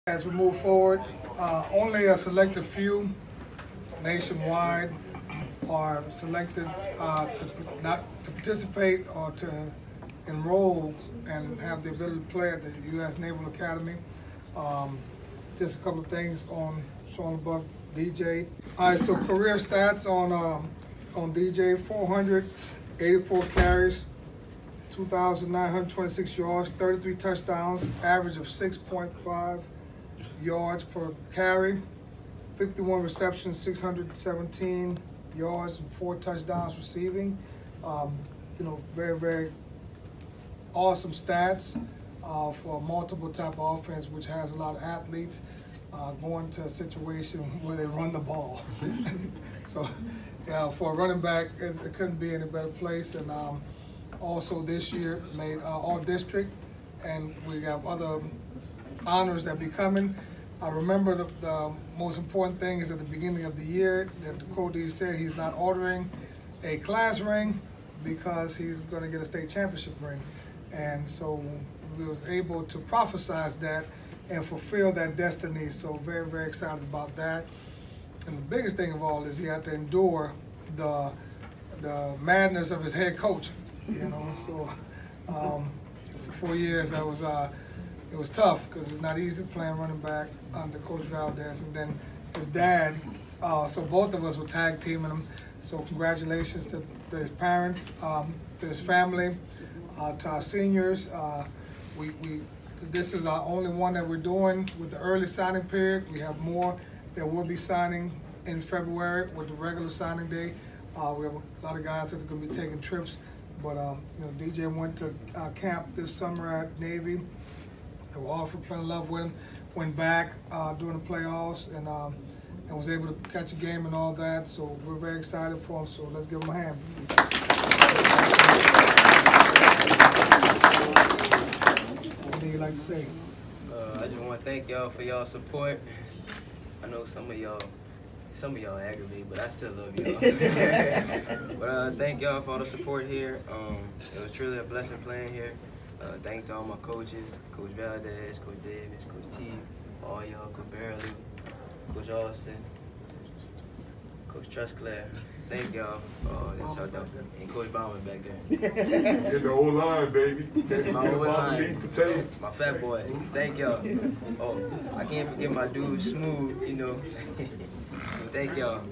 As we move forward, only a selected few nationwide are selected to not to participate or to enroll and have the ability to play at the U.S. Naval Academy. Just a couple of things on shown above DJ. All right, so career stats on DJ: 484 carries, 2,926 yards, 33 touchdowns, average of 6.5 yards per carry, 51 receptions, 617 yards, and 4 touchdowns receiving. Very, very awesome stats for a multiple type of offense, which has a lot of athletes going to a situation where they run the ball. So, yeah, for a running back, it couldn't be in a better place. And also this year made all district, and we have other honors that be coming. I remember the most important thing is at the beginning of the year that the coach said he's not ordering a class ring because he's going to get a state championship ring. And so we was able to prophesize that and fulfill that destiny. So very, very excited about that. And the biggest thing of all is he had to endure the madness of his head coach. So for 4 years it was tough because it's not easy playing running back under Coach Valdez. And then his dad, so both of us were tag teaming him. So congratulations to his parents, to his family, to our seniors. This is our only one that we're doing with the early signing period. We have more that we'll be signing in February with the regular signing day. We have a lot of guys that are going to be taking trips. But DJ went to camp this summer at Navy. They were all fell in love with him. Went back during the playoffs and was able to catch a game and all that. So we're very excited for him. So let's give him a hand. What do you like to say? I just want to thank y'all for y'all support. I know some of y'all aggravate, but I still love y'all. But thank y'all for all the support here. It was truly a blessing playing here. Thanks to all my coaches, Coach Valdez, Coach Davis, Coach T, all y'all, Coach Barely, Coach Austin, Coach Trustclair. Thank y'all for all that y'all done. And Coach Bauman back there. Get the old line, baby. My old line. My fat boy. Thank y'all. Oh, I can't forget my dude Smooth, Thank y'all.